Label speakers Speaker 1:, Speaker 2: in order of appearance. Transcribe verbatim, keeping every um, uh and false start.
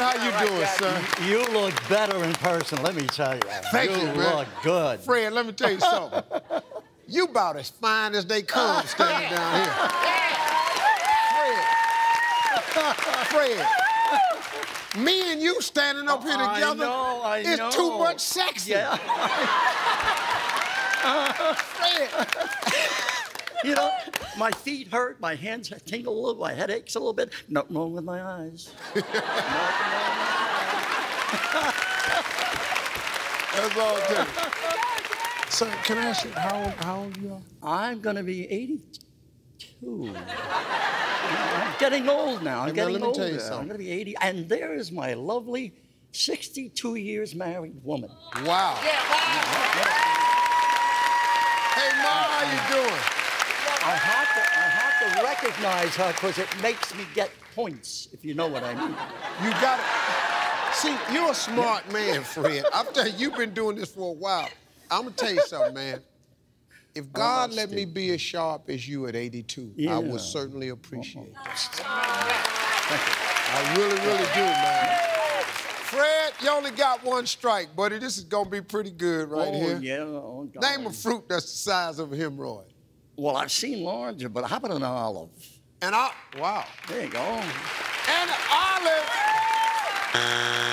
Speaker 1: how you doing, son?
Speaker 2: You look better in person, let me tell you.
Speaker 1: Thank
Speaker 2: you.
Speaker 1: you, man.
Speaker 2: You look good.
Speaker 1: Fred, let me tell you something. You about as fine as they come standing down here. Fred. Fred. Me and you standing up here together,
Speaker 2: I know, I
Speaker 1: it's
Speaker 2: know.
Speaker 1: too much sexy.
Speaker 2: Yeah.
Speaker 1: Fred.
Speaker 2: You know, my feet hurt, my hands tingle a little, my head aches a little bit. Nothing wrong with my eyes. Nothing wrong with my eyes.
Speaker 1: That's all it takes. So, can I ask you, how old, how old you are?
Speaker 2: I'm gonna be eighty-two. You know, I'm getting old now. I'm
Speaker 1: And
Speaker 2: getting
Speaker 1: now, let me
Speaker 2: older.
Speaker 1: tell you something.
Speaker 2: I'm gonna be eighty, and there is my lovely sixty-two years married woman.
Speaker 1: Wow. Yeah, wow. Hey, Ma, how you doing?
Speaker 2: I have to, I have to recognize her because it makes me get points, if you know what I mean.
Speaker 1: You got it. See, you're a smart man, Fred. I'm telling you, you've been doing this for a while. I'm gonna tell you something, man. If God
Speaker 2: Oh,
Speaker 1: let
Speaker 2: Steve.
Speaker 1: me be as sharp as you at eighty-two,
Speaker 2: Yeah.
Speaker 1: I would certainly appreciate it.
Speaker 2: Thank
Speaker 1: I really, really do, man. Fred, you only got one strike, buddy. This is gonna be pretty good right
Speaker 2: oh,
Speaker 1: here.
Speaker 2: Yeah, oh, God.
Speaker 1: Name a fruit that's the size of a hemorrhoid.
Speaker 2: Well, I've seen larger, but how about an olive?
Speaker 1: And I, wow.
Speaker 2: There you go.
Speaker 1: And an olive.